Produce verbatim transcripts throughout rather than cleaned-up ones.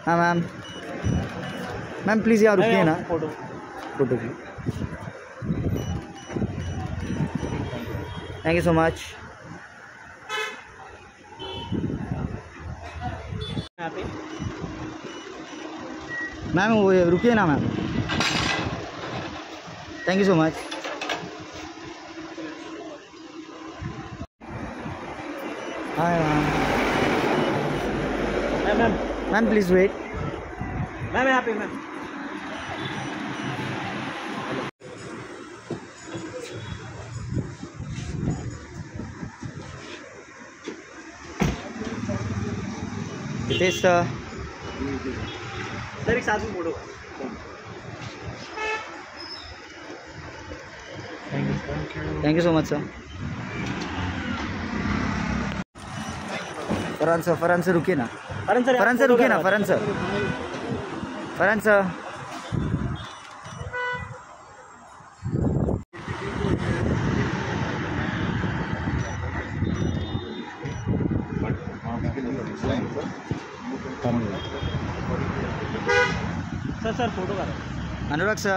हाँ ma'am, ma'am please यहाँ रुकिए ना, फोटो फोटो की। Thank you so much. यहाँ पे मैम वो रुकिए ना ma'am, thank you so much. Hi ma'am. Ma'am ma'am ma'am please wait. Ma'am यहाँ पे मैम। हितेश सर, सर एक साथ में photo. Thank you so much sir. Farhan sir, Farhan sir रुकिए ना, फरहान सर फरहान सर रुकिए ना, Farhan sir, Farhan sir. Sir sir photo करो। Anurag sir,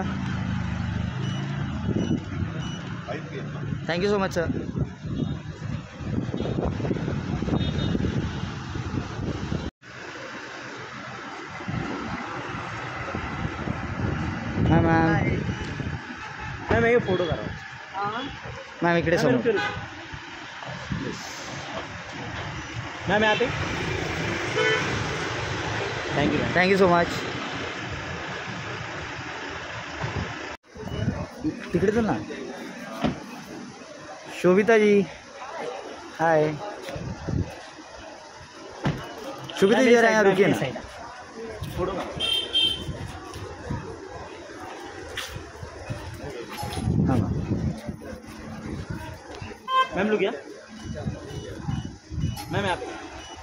thank you so much sir. हाँ मैम, मैम ये फोटो करो। मैम इकडे समोर। मैम यहाँ पे। Thank you thank you so much. तिकडे चल ना। शोभिता जी, हाय। शोभिता जी जरा यहाँ रुकिए ना। फोटो करो। हाँ मैम, मैम लोग क्या मैम यहाँ पे।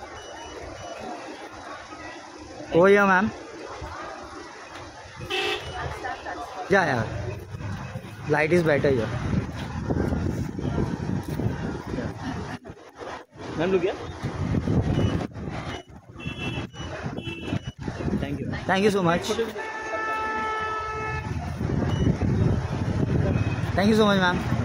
ओ या मैम, या या लाइट इज बेटर या। मैम लोग क्या। Thank you thank you so much. Thank you so much ma'am.